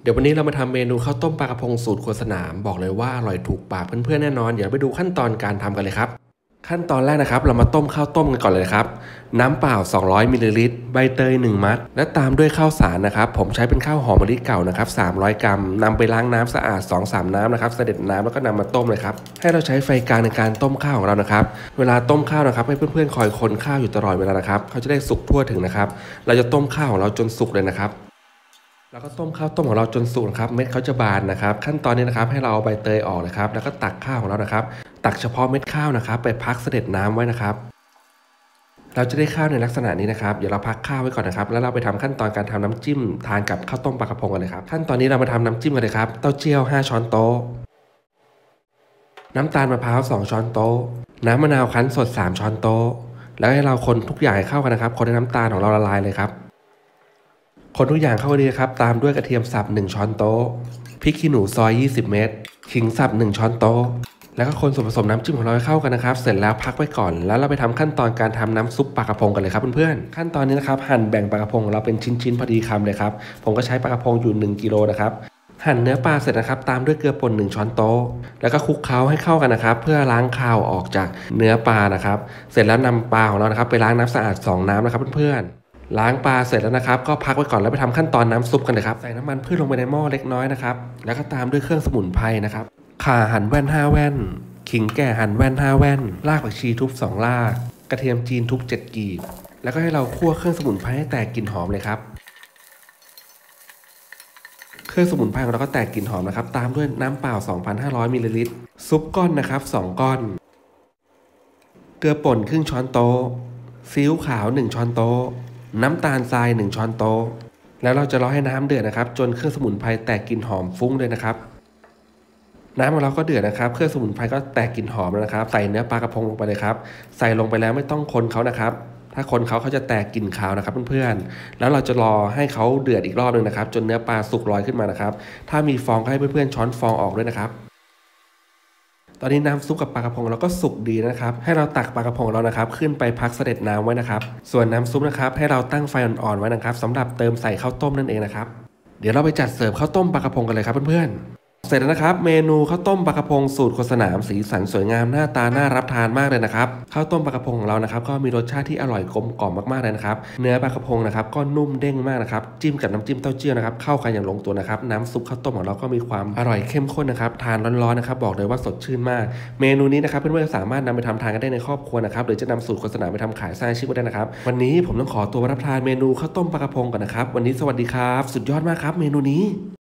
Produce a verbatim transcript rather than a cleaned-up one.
เดี๋ยววันนี้เรามาทำเมนูข้าวต้มปลากระพงสูตรครัวสนามบอกเลยว่าอร่อยถูกปากเพื่อนๆแน่นอนเดี๋ยวไปดูขั้นตอนการทำกันเลยครับขั้นตอนแรกนะครับเรามาต้มข้าวต้มกันก่อนเลยครับน้ำเปล่าสองร้อยมิลลิลิตรใบเตยหนึ่งมัดและตามด้วยข้าวสารนะครับผมใช้เป็นข้าวหอมมะลิเก่านะครับสามร้อยกรัมนำไปล้างน้ำสะอาด สองถึงสาม น้ำนะครับเสด็จน้ำแล้วก็นำมาต้มเลยครับให้เราใช้ไฟกลางในการต้มข้าวของเรานะครับเวลาต้มข้าวนะครับให้เพื่อนๆคอยคนข้าวอยู่ตลอดเวลานะครับเขาจะได้สุกทั่วถึงนะครับเราจะต้มข้าวของเราจนสุกเลยนะครับแล้วก็ต้มข้าวต้มของเราจนสุกนะครับเม็ดเขาจะบานนะครับขั้นตอนนี้นะครับให้เราเอาใบเตยออกนะครับแล้วก็ตักข้าวของเรานะครับตักเฉพาะเม็ดข้าวนะครับไปพักเสด็จน้ำไว้นะครับเราจะได้ข้าวในลักษณะนี้นะครับเดี๋ยวเราพักข้าวไว้ก่อนนะครับแล้วเราไปทำขั้นตอนการทำน้ำจิ้มทานกับข้าวต้มปลากระพงกันเลยครับขั้นตอนนี้เรามาทำน้ำจิ้มกันเลยครับเต้าเจี้ยวห้าช้อนโต๊ะน้ำตาลมะพร้าวสองช้อนโต๊ะน้ำมะนาวคั้นสดสามช้อนโต๊ะแล้วให้เราคนทุกอย่างให้เข้ากันนะครับคนให้น้ำตาลของเราละลายเลยครับคนทุกอย่างเข้ากันดีครับตามด้วยกระเทียมสับหนึ่งช้อนโต๊ะพริกขี้หนูซอยยี่สิบเม็ดขิงสับหนึ่งช้อนโต๊ะแล้วก็คนส่วนผสมน้ำจิ้มของเราให้เข้ากันนะครับเสร็จแล้วพักไว้ก่อนแล้วเราไปทำขั้นตอนการทำน้ำซุปปลากระพงกันเลยครับเพื่อนๆขั้นตอนนี้นะครับหั่นแบ่งปลากระพงของเราเป็นชิ้นๆพอดีคำเลยครับผมก็ใช้ปลากระพงอยู่หนึ่งกิโลนะครับหั่นเนื้อปลาเสร็จนะครับตามด้วยเกลือป่นหนึ่งช้อนโต๊ะแล้วก็คลุกเคล้าให้เข้ากันนะครับเพื่อล้างคาวออกจากเนื้อปลานะครับเสร็จแล้วนำปลาของเรานะครับไปล้างน้ำสะอาดสองน้ำนะครับเพื่อนๆล้างปลาเสร็จแล้วนะครับก็พักไว้ก่อนแล้วไปทำขั้นตอนน้ำซุปกันเลยครับใส่น้ำมันพืชลงไปในหม้อเล็กน้อยนะครับแล้วก็ตามด้วยเครื่องสมุนไพรนะครับข่าหั่นแว่นห้าแว่นขิงแก่หั่นแว่นห้าแว่นรากผักชีทุบสองรากกระเทียมจีนทุบเจ็ดกีบแล้วก็ให้เราคั่วเครื่องสมุนไพรให้แตกกลิ่นหอมเลยครับเครื่องสมุนไพรของเราก็แตกกลิ่นหอมนะครับตามด้วยน้ำเปล่า สองพันห้าร้อย มิลลิลิตรซุปก้อนนะครับสองก้อนเกลือป่นครึ่งช้อนโต๊ะซีอิ๊วขาวหนึ่งช้อนโต๊ะน้ำตาลทรายหนึ่งช้อนโต๊ะแล้วเราจะรอให้น้ำเดือดนะครับจนเครื่องสมุนไพรแตกกลิ่นหอมฟุ้งเลยนะครับน้ำของเราก็เดือดนะครับเครื่องสมุนไพรก็แตกกลิ่นหอมแล้วนะครับใส่เนื้อปลากระพงลงไปเลยครับใส่ลงไปแล้วไม่ต้องคนเขานะครับถ้าคนเขาเขาจะแตกกลิ่นคาวนะครับเพื่อนๆแล้วเราจะรอให้เขาเดือดอีกรอบนึงนะครับจนเนื้อปลาสุกลอยขึ้นมานะครับถ้ามีฟองก็ให้เพื่อนๆช้อนฟองออกด้วยนะครับตอนนี้น้ำซุปกับปลากระพงเราก็สุกดีนะครับให้เราตักปลากระพงเรานะครับขึ้นไปพักเสด็จน้ำไว้นะครับส่วนน้ำซุปนะครับให้เราตั้งไฟอ่อนๆไว้นะครับสำหรับเติมใส่ข้าวต้มนั่นเองนะครับเดี๋ยวเราไปจัดเสิร์ฟข้าวต้มปลากระพงกันเลยครับเพื่อนๆเสร็จแล้วนะครับเมนูข้าวต้มปลากระพงสูตรโฆษณาสีสันสวยงามหน้าตาน่ารับทานมากเลยนะครับข้าวต้มปลากระพงของเรานะครับก็มีรสชาติที่อร่อยกลมกล่อมมากๆเลยนะครับเนื้อปลากระพงนะครับก็นุ่มเด้งมากนะครับจิ้มกับน้ำจิ้มเต้าเจี้ยวนะครับเข้ากันอย่างลงตัวนะครับน้ำซุปข้าวต้มของเราก็มีความอร่อยเข้มข้นนะครับทานร้อนๆนะครับบอกเลยว่าสดชื่นมากเมนูนี้นะครับเพื่อนๆสามารถนำไปทำทานกันได้ในครอบครัวนะครับหรือจะนำสูตรโฆษณาไปทำขายสร้างอาชีพก็ได้นะครับวันนี้ผมต้องขอตัวรับทานเมนูข้าวต้มปลากระพงก่อนนะครับวันนี้สวัสดีครับสุดยอดมากครับเมนูนี้